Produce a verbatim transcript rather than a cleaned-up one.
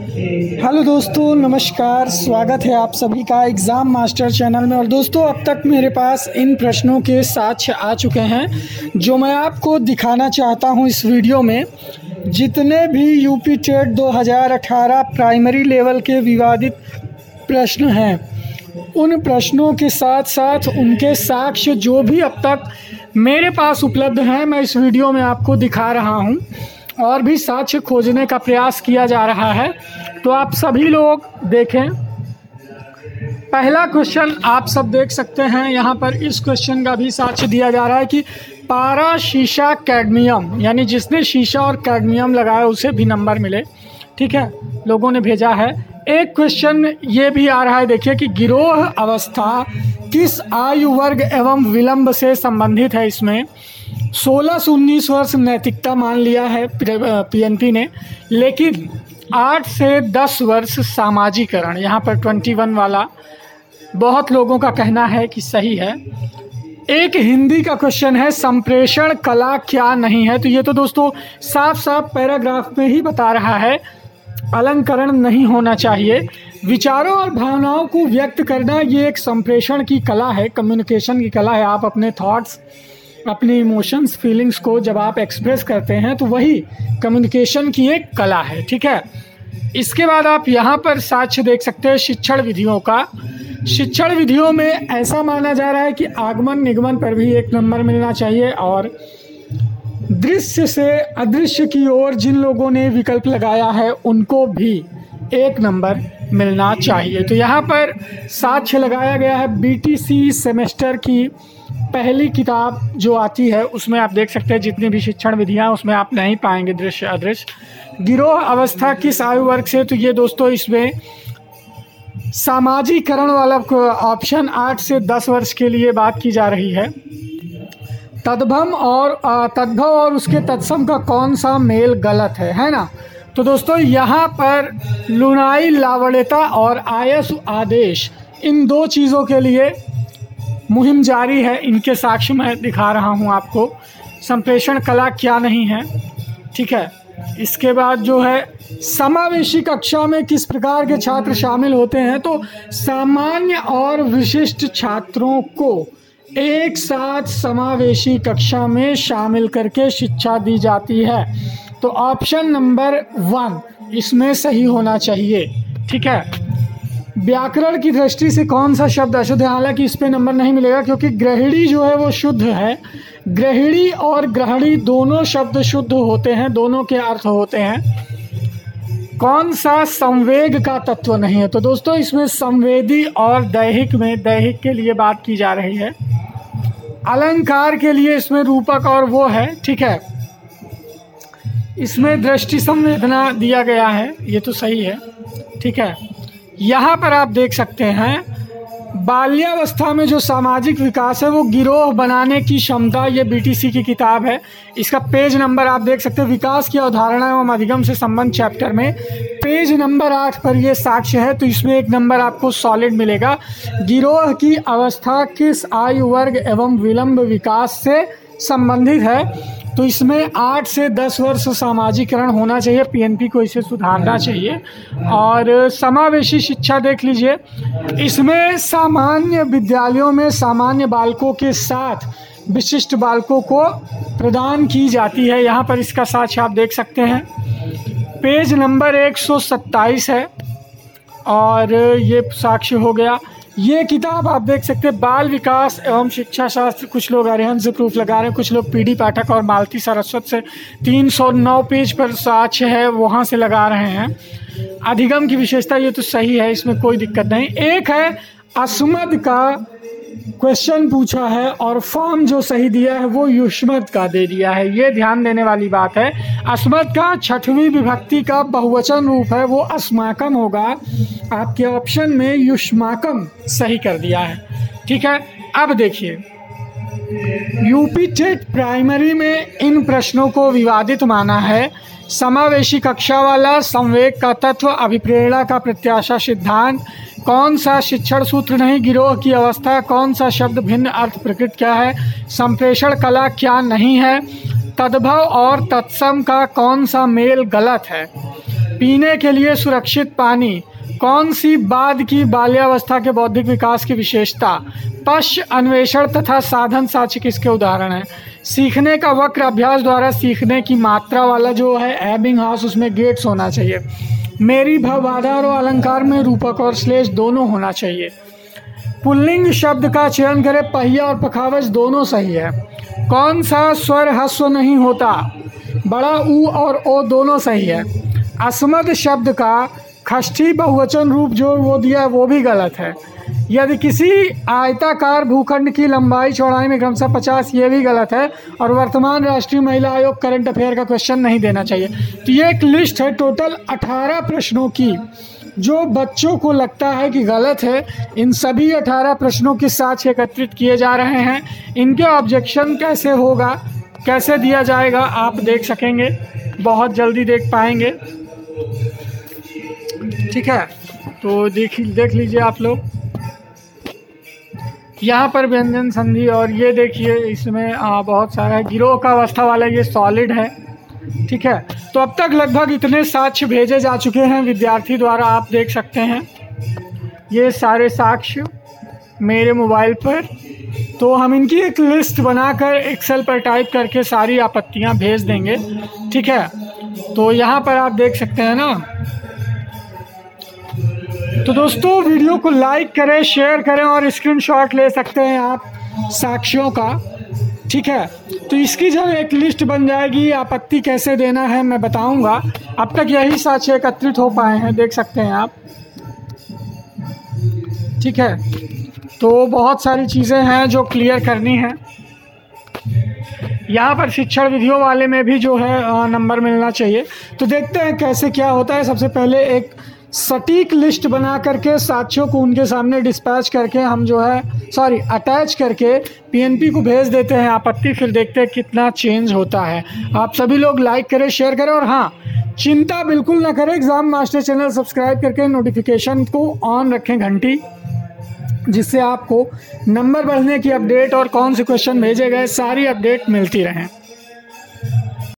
Hello दोस्तों, नमस्कार। स्वागत है आप सभी का एग्ज़ाम मास्टर चैनल में। और दोस्तों, अब तक मेरे पास इन प्रश्नों के साक्ष्य आ चुके हैं जो मैं आपको दिखाना चाहता हूं इस वीडियो में। जितने भी यूपी टेट दो हज़ार अठारह प्राइमरी लेवल के विवादित प्रश्न हैं, उन प्रश्नों के साथ साथ उनके साक्ष्य जो भी अब तक मेरे पास उपलब्ध हैं, मैं इस वीडियो में आपको दिखा रहा हूं। और भी साक्ष्य खोजने का प्रयास किया जा रहा है, तो आप सभी लोग देखें। पहला क्वेश्चन आप सब देख सकते हैं, यहाँ पर इस क्वेश्चन का भी साक्ष्य दिया जा रहा है कि पारा शीशा कैडमियम, यानी जिसने शीशा और कैडमियम लगाया उसे भी नंबर मिले। ठीक है, लोगों ने भेजा है। एक क्वेश्चन ये भी आ रहा है, देखिए कि गिरोह अवस्था किस आयु वर्ग एवं विलंब से संबंधित है। इसमें सोलह से उन्नीस वर्ष नैतिकता मान लिया है पीएनपी ने, लेकिन आठ से दस वर्ष सामाजिकरण, यहाँ पर इक्कीस वाला बहुत लोगों का कहना है कि सही है। एक हिंदी का क्वेश्चन है, संप्रेषण कला क्या नहीं है। तो ये तो दोस्तों साफ साफ पैराग्राफ में ही बता रहा है, अलंकरण नहीं होना चाहिए। विचारों और भावनाओं को व्यक्त करना ये एक संप्रेषण की कला है, कम्युनिकेशन की कला है। आप अपने थॉट्स, अपने इमोशंस, फीलिंग्स को जब आप एक्सप्रेस करते हैं तो वही कम्युनिकेशन की एक कला है। ठीक है, इसके बाद आप यहाँ पर साक्ष्य देख सकते हैं शिक्षण विधियों का। शिक्षण विधियों में ऐसा माना जा रहा है कि आगमन निगमन पर भी एक नंबर मिलना चाहिए, और दृश्य से अदृश्य की ओर जिन लोगों ने विकल्प लगाया है उनको भी एक नंबर मिलना चाहिए। तो यहाँ पर साक्ष्य लगाया गया है बीटीसी सेमेस्टर की पहली किताब जो आती है, उसमें आप देख सकते हैं जितनी भी शिक्षण विधियाँ, उसमें आप नहीं पाएंगे दृश्य अदृश्य। गिरोह अवस्था किस आयु वर्ग से, तो ये दोस्तों इसमें सामाजिकरण वाला ऑप्शन आठ से दस वर्ष के लिए बात की जा रही है। तद्भव और तद्भव और उसके तत्सम का कौन सा मेल गलत है, है ना। तो दोस्तों यहाँ पर लुनाई लावण्यता और आयस आदेश, इन दो चीज़ों के लिए मुहिम जारी है। इनके साक्ष्य मैं दिखा रहा हूँ आपको। संप्रेषण कला क्या नहीं है। ठीक है, इसके बाद जो है समावेशी कक्षा में किस प्रकार के छात्र शामिल होते हैं। तो सामान्य और विशिष्ट छात्रों को एक साथ समावेशी कक्षा में शामिल करके शिक्षा दी जाती है। तो ऑप्शन नंबर वन इसमें सही होना चाहिए। ठीक है, व्याकरण की दृष्टि से कौन सा शब्द अशुद्ध है। हालांकि इस पे नंबर नहीं मिलेगा क्योंकि ग्रहिणी जो है वो शुद्ध है। ग्रहिणी और ग्रहणी दोनों शब्द शुद्ध होते हैं, दोनों के अर्थ होते हैं। कौन सा संवेग का तत्व नहीं है। तो दोस्तों इसमें संवेदी और दैहिक में दैहिक के लिए बात की जा रही है। अलंकार के लिए इसमें रूपक और वो है। ठीक है, इसमें दृष्टि संवेदना दिया गया है, ये तो सही है। ठीक है, यहाँ पर आप देख सकते हैं बाल्यावस्था में जो सामाजिक विकास है वो गिरोह बनाने की क्षमता, ये बीटीसी की किताब है। इसका पेज नंबर आप देख सकते हैं, विकास की अवधारणा एवं अधिगम से संबंध चैप्टर में पेज नंबर आठ पर ये साक्ष्य है। तो इसमें एक नंबर आपको सॉलिड मिलेगा। गिरोह की अवस्था किस आयु वर्ग एवं विलंब विकास से संबंधित है। तो इसमें आठ से दस वर्ष सामाजिकरण होना चाहिए। पीएनपी को इसे सुधारना चाहिए। और समावेशी शिक्षा देख लीजिए, इसमें सामान्य विद्यालयों में सामान्य बालकों के साथ विशिष्ट बालकों को प्रदान की जाती है। यहाँ पर इसका साक्ष्य आप देख सकते हैं, पेज नंबर एक सौ सत्ताईस है। और ये साक्ष्य हो गया। ये किताब आप देख सकते हैं बाल विकास एवं शिक्षा शास्त्र, कुछ लोग अरिहंत से प्रूफ लगा रहे हैं, कुछ लोग पीडी पाठक और मालती सारस्वत से तीन सौ नौ पेज पर साक्ष्य है, वहाँ से लगा रहे हैं। अधिगम की विशेषता ये तो सही है, इसमें कोई दिक्कत नहीं। एक है अस्मद का क्वेश्चन पूछा है और फॉर्म जो सही दिया है वो युष्मद का दे दिया है, ये ध्यान देने वाली बात है। अस्मद का छठवीं विभक्ति का बहुवचन रूप है वो अस्माकम होगा। आपके ऑप्शन में युष्माकम सही कर दिया है। ठीक है, अब देखिए यूपी टेट प्राइमरी में इन प्रश्नों को विवादित माना है। समावेशी कक्षा वाला, संवेग का तत्व, अभिप्रेरणा का प्रत्याशा सिद्धांत, कौन सा शिक्षण सूत्र नहीं, गिरोह की अवस्था, कौन सा शब्द भिन्न अर्थ प्रकट क्या है, संप्रेषण कला क्या नहीं है, तद्भव और तत्सम का कौन सा मेल गलत है। पीने के लिए सुरक्षित पानी। कौन सी बाद की बाल्यावस्था के बौद्धिक विकास की विशेषता। पश्च, अन्वेषण तथा साधन साक्ष्य किसके उदाहरण हैं। सीखने का वक्र अभ्यास द्वारा सीखने की मात्रा वाला जो है एबिंगहाउस, उसमें गेट्स होना चाहिए। मेरी भव आधार और अलंकार में रूपक और श्लेष दोनों होना चाहिए। पुल्लिंग शब्द का चयन करें, पहिया और पखावज दोनों सही है। कौन सा स्वर ह्रस्व नहीं होता। बड़ा ऊ और ओ दोनों सही है। अस्मद शब्द का षष्ठी बहुवचन रूप जो वो दिया है वो भी गलत है। यदि किसी आयताकार भूखंड की लंबाई चौड़ाई में क्रमशः पचास, ये भी गलत है। और वर्तमान राष्ट्रीय महिला आयोग करंट अफेयर का क्वेश्चन नहीं देना चाहिए। तो ये एक लिस्ट है टोटल अठारह प्रश्नों की, जो बच्चों को लगता है कि गलत है। इन सभी अठारह प्रश्नों के साथ एकत्रित किए जा रहे हैं। इनके ऑब्जेक्शन कैसे होगा, कैसे दिया जाएगा, आप देख सकेंगे, बहुत जल्दी देख पाएंगे। ठीक है, तो देख देख लीजिए आप लोग यहाँ पर व्यंजन संधि, और ये देखिए इसमें आ, बहुत सारा है। गिरोह का अवस्था वाला ये सॉलिड है। ठीक है, तो अब तक लगभग इतने साक्ष्य भेजे जा चुके हैं विद्यार्थी द्वारा, आप देख सकते हैं ये सारे साक्ष्य मेरे मोबाइल पर। तो हम इनकी एक लिस्ट बनाकर एक्सेल पर टाइप करके सारी आपत्तियां भेज देंगे। ठीक है, तो यहाँ पर आप देख सकते हैं ना। तो दोस्तों वीडियो को लाइक करें, शेयर करें और स्क्रीनशॉट ले सकते हैं आप साक्ष्यों का। ठीक है, तो इसकी जब एक लिस्ट बन जाएगी, आपत्ति कैसे देना है मैं बताऊंगा। अब तक यही साक्ष्य एकत्रित हो पाए हैं, देख सकते हैं आप। ठीक है, तो बहुत सारी चीज़ें हैं जो क्लियर करनी है। यहाँ पर शिक्षण विधियों वाले में भी जो है नंबर मिलना चाहिए। तो देखते हैं कैसे क्या होता है। सबसे पहले एक सटीक लिस्ट बना करके साक्ष्यों को उनके सामने डिस्पैच करके हम जो है सॉरी अटैच करके पीएनपी को भेज देते हैं आपत्ति, फिर देखते हैं कितना चेंज होता है। आप सभी लोग लाइक करें, शेयर करें, और हाँ, चिंता बिल्कुल ना करें। एग्ज़ाम मास्टर चैनल सब्सक्राइब करके नोटिफिकेशन को ऑन रखें, घंटी, जिससे आपको नंबर बढ़ने की अपडेट और कौन से क्वेश्चन भेजे गए सारी अपडेट मिलती रहें।